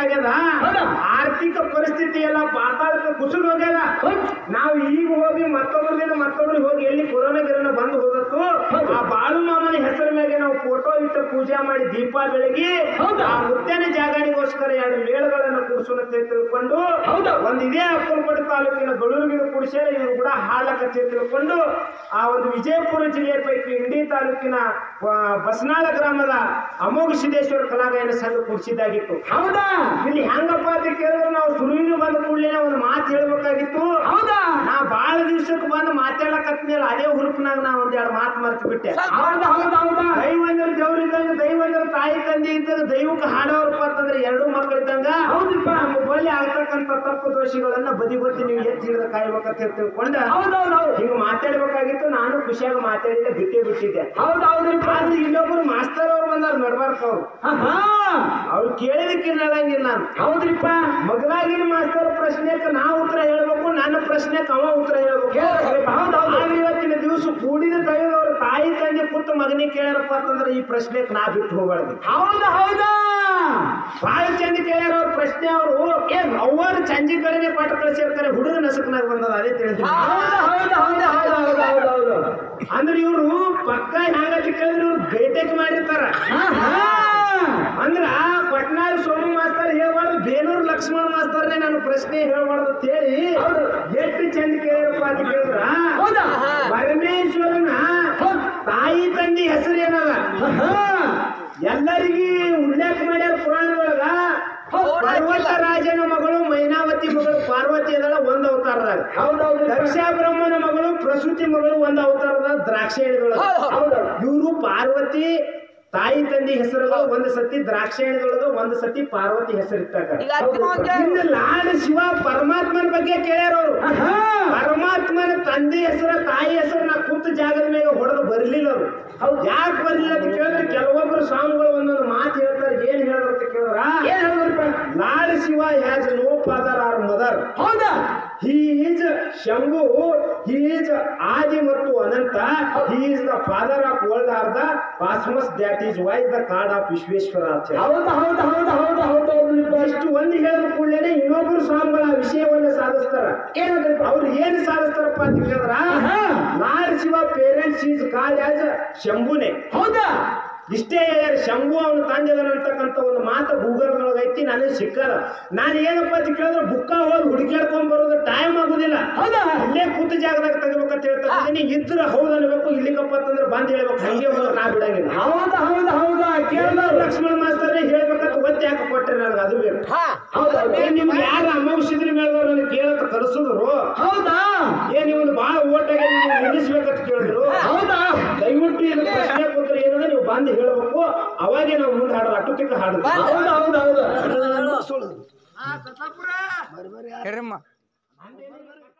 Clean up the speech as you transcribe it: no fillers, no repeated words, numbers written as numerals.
ಆಗ್ಯದ ಆರ್ಥಿಕ ಪರಿಸ್ಥಿತಿ ಎಲ್ಲ ಪಾತಾಳಕ್ಕೆ ಕುಸಿದು ಹೋಗ್ಯದ ನಾವು ಈಗ ಹೋಗಿ ಮತ್ತೊಬ್ಬರಿಗೆ ಹೋಗಿ ಎಲ್ಲಿ ಕೊರೋನಾ ಗಿರೋನ ಬಂದು ಹೋದತ್ತು ಆ ಬಾಳು ಮಾಮನ ಹೆಸರ ಮೇಲೆ ನಾವು ಫೋಟೋ ಇಟ್ಟು ಪೂಜೆ ಮಾಡಿ ದೀಪ ಬೆಳಗಿ ಆ ಮುತ್ತೇನ ಜಾಗಣಿಗೋಸ್ಕರ 2 ಮೇಳಗಳನ್ನು ಕೂಡಿಸೋಣ ತಿಳ್ಕೊಂಡು ಒಂದು ಇದೇ ಅಕ್ಕಲಕೋಟೆ ತಾಲೂಕಿನ ಗಳೂರಿಗೆ ಕೂಡಿಸ್ಯಾರ ಇವರು ಕೂಡ ಹಾಳಕತ್ತೆ ತಿಳ್ಕೊಂಡು ಆ ಒಂದು ವಿಜಯಪುರ ಜಿಲ್ಲೆಯ ಪೈಕಿ ಇಂಡಿ ತಾಲೂಕಿನ ಬಸನಾಳ ಗ್ರಾಮದ ಅಮೋಘ ಸಿದ್ದೇಶ್ವರ ಕಲಾಗಾಯನ ಸಂಘ ಕೂಡಿಸಿದ್ದಾಗಿತ್ತು. ಹೌದಾ? ಇಲ್ಲಿ ಹೆಂಗಪ್ಪ ಅಂತ ಕೇಳಿದ್ರೆ ನಾವು ಸುರುವಿನ ಬಂದ ಕೂಡಲೇ ಒಂದು ಮಾತು ಹೇಳ್ಬೇಕಾಗಿತ್ತು. ಹೌದಾ? ನಾ ಬಾಳ ದಿವ್ಸಕ್ಕೆ ಬಂದು ಮಾತಾಡಕತ್ಮೇಲೆ ಅದೇ ಹುರುಪಿನಾಗ ನಾ ಒಂದೆರಡು ಮಾತು ಮರ್ತು ಬಿಟ್ಟೆ. ದೈವಂದ್ರ ದೇವ್ರಿದ್ದಂಗ ದೈವಂದ್ರ ತಾಯಿ ತಂದೆ ಇದ್ದಾಗ ದೈವಕ್ಕೆ ಹಾಡೋರಪ್ಪ ಅಂತಂದ್ರೆ 2 ಮಕ್ಕಳಿದ್ದಂಗ ನಮ್ಮ ಬಳಿ ಆಗ್ತಕ್ಕಂಥ ತಪ್ಪು ದೋಷಿಗಳನ್ನ ಬದಿಗೊತ್ತಿ ನೀವು ಎತ್ತಿ ಹಿಡಿದ ಕಾಯ್ಬೇಕಂತ ತಿಳ್ಕೊಂಡ ಹಿಂಗ ಮಾತಾಡ್ಬೇಕಾಗಿತ್ತು. ನಾನು ಖುಷಿಯಾಗಿ ಮಾತಾಡಿದ್ದೆ ಬಿಟ್ಟಿದ್ದೆ. ಆದ್ರೆ ಇನ್ನೊಬ್ರು ಮಾಸ್ತರ್ ಅವ್ರು ಬಂದಾರ ನಡ್ಬಾರ್ಕ ಅವ್ರು ಕೇಳಿದಕ್ಕೆ ಹೇಳಂಗಿಲ್ಲ ನಾನು. ಹೌದ್ರಿಪ್ಪ, ಮಗಲಾಗಿನ ಮಾಸ್ತರ್ ಪ್ರಶ್ನೆಕ್ಕೆ ನಾ ಉತ್ತರ ಹೇಳ್ಬೇಕು, ನನ್ನ ಪ್ರಶ್ನೆಕ್ಕೆ ಅವ ಉತ್ತರ ಹೇಳ್ಬೇಕು. ಇವತ್ತಿನ ದಿವಸ ಕೂಡಿದ ದೈವದವ್ರ ತಾಯಿ ತಂದೆ ಕೂತು ಮಗನಿಗೆ ಕೇಳ್ಯಾರಪ್ಪ ಅಂತಂದ್ರೆ ಈ ಪ್ರಶ್ನೆಗೆ ನಾ ಬಿಟ್ಟು ಹೋಗ್ಬಾರ್ದು. ಹೌದಾ? ಬಹಳ ಚಂದ ಕೇಳ್ಯಾರ ಅವ್ರ ಪ್ರಶ್ನೆ. ಅವರು ಅವ್ವಾರು ಚಂಜಿ ಕಡೆನೆ ಪಾಠ ಕಳಿಸಿರ್ತಾರೆ, ಹುಡುಗ ನಸಕನಾಗ ಬಂದದ ಅದೇ ತಿಳಿದ. ಅಂದ್ರೆ ಇವ್ರು ಪಕ್ಕ ಹೆಂಗಂತ ಕೇಳಿದ್ರೆ ಇವ್ರು ಭೇಟೆಗೆ ಮಾಡಿರ್ತಾರ. ಅಂದ್ರ ಪಟ್ನಾಳ ಸೋಮ ಮಾಸ್ತರ್ ಹೇಳ್ಬಾರ್ದು, ಬೇಲೂರು ಲಕ್ಷ್ಮಣ ಮಾಸ್ತರ್ನೇ ನಾನು ಪ್ರಶ್ನೆ ಹೇಳ್ಬಾರ್ದು ಅಂತ ಹೇಳಿ ಎಷ್ಟು ಚಂದ ಕೇಳಿರಪ್ಪ ಅಂತ ಕೇಳಿದ್ರ ಪರಮೇಶ್ವರನ ತಾಯಿ ತಂದೆ ಹೆಸರು ಏನದ ಎಲ್ಲರಿಗೂ ಉಲ್ಲೇಖ ಮಾಡ್ಯಾರ ಪುರಾಣದೊಳಗ. ಪರ್ವತ ರಾಜನ ಮಗಳು ಮೈನಾವತಿ ಮಗಳು ಪಾರ್ವತಿ ಅದಲ್ಲ ಒಂದು ಅವತಾರದಾಗ. ದಕ್ಷ ಬ್ರಹ್ಮನ ಮಗಳು ಪ್ರಸೂತಿ ಮಗಳು ಒಂದು ಅವತಾರದ ದ್ರಾಕ್ಷಾಯಣಿದೊಳಗ. ಇವರು ಪಾರ್ವತಿ ತಾಯಿ ತಂದೆ ಹೆಸರುಗಳು ಒಂದು ಸತಿ ದ್ರಾಕ್ಷಾಯಣಿದೊಳಗ ಒಂದು ಸತಿ ಪಾರ್ವತಿ ಹೆಸರಿಟ್ಟಾಗ. ಇನ್ನು ಲಾರ್ಡ್ ಶಿವ ಪರಮಾತ್ಮನ ಬಗ್ಗೆ ಕೇಳ್ಯಾರ ಅವರು. ಪರಮಾತ್ಮನ ತಂದೆ ಹೆಸರ ತಾಯಿ ಹೆಸರು ನಾ ಕೂತ ಜಾಗದ ಮೇಲೆ ಹೊಡೆದು ಬರ್ಲಿಲ್ಲ ಅವರು. ಯಾಕೆ ಬರ್ಲಿಲ್ಲ ಅಂತ ಕೇಳಿದ್ರೆ ಕೆಲವೊಬ್ಬರು ಸ್ವಾಮಿಗಳು ಒಂದೊಂದು ಮಾತು ಹೇಳ್ತಾರೆ. ಏನ್ ಹೇಳಿದ್ರು ಅಂತ ಕೇಳಿದ್ರ lord Shiva has no father or mother. ಹೌದಾ? He is Shambhu, he is Adi ಮತ್ತು Ananta, he is the father of world or the cosmos, that is why the card of Vishweshwara ಅಂತ. ಇಷ್ಟು ಒಂದು ಹೇಳಿದ ಕೂಡಲೇ ಇನ್ನೊಬ್ರು ಸ್ವಾಮಿಗಳ ವಿಷಯವನ್ನ ಸಾಧಿಸ್ತಾರ. ಏನಂದ್ರೆ ಅವ್ರು ಏನು ಸಾಧಿಸ್ತಾರಪ್ಪ ಅಂತ ಕೇಳಿದ್ರ lord Shiva parents is called as ಶಂಭುನೆ. ಹೌದಾ? ಇಷ್ಟೇ ಹೇಳ್ಯಾರ. ಶಂಭು ಅವನು ತಂದೆದನಂತಕ್ಕಂಥ ಒಂದು ಮಾತು ಗೂಗಲ್ದೊಳಗೆ ಐತಿ, ನನಗೆ ಸಿಕ್ಕಲ್ಲ. ನಾನು ಏನಪ್ಪ ಅಂತ ಕೇಳಿದ್ರೆ ಬುಕ್ಕ ಹೋಗಿ ಹುಡುಕ್ಯಾಡ್ಕೊಂಡ್ ಬರೋದು ಟೈಮ್ ಆಗುದಿಲ್ಲ. ಇಲ್ಲೇ ಕೂತ ಜಾಗದಾಗ ತೆಗಿಬೇಕಂತ ಹೇಳ್ತಾ ಇದ್ದೀನಿ. ಇದ್ರ ಹೌದು ಅನ್ಬೇಕು, ಇಲ್ಲಿಗಪ್ಪ ಅಂತಂದ್ರೆ ಬಂದ್ ಹೇಳ್ಬೇಕು. ಹಂಗೆ ಹೋದ್ರೆ ನಾ ಬಿಡಂಗಿಲ್ಲ. ಲಕ್ಷ್ಮಣ ಮಾಸ್ತರ್ನೇ ಹೇಳ್ಬೇಕಂತ ಒತ್ತಿ ಯಾಕೆ ಕೊಟ್ಟರೆ ನನಗೆ ಅದು ಬೇಕು. ನಿಮ್ಗೆ ಯಾರು ಅಮೌಷಿದ್ರ ಮೇಲೆ ನನಗೆ ಕೇಳತ್ತ ಕರೆಸಿದ್ರು. ಹೌದಾ? ನೀವು ಭಾಳ ಓಟಾಗಿ ನಿಲ್ಲಿಸ್ಬೇಕಂತ ಕೇಳಿದ್ರು. ಹೌದಾ? ದಯವಿಟ್ಟು ಇದು ಪ್ರಶ್ನೆ ಕೂತ್ರೆ ಏನಂದ್ರೆ ನೀವು ಬಂದು ಹೇಳ್ಬೇಕು. ಅವಾಗೆ ನಾವು ಮುಂದೆ ಹಾಡೋದು ಅಟ್ಟುತಿಕ್ಕ ಹಾಡೋದು. ಹೌದಾ?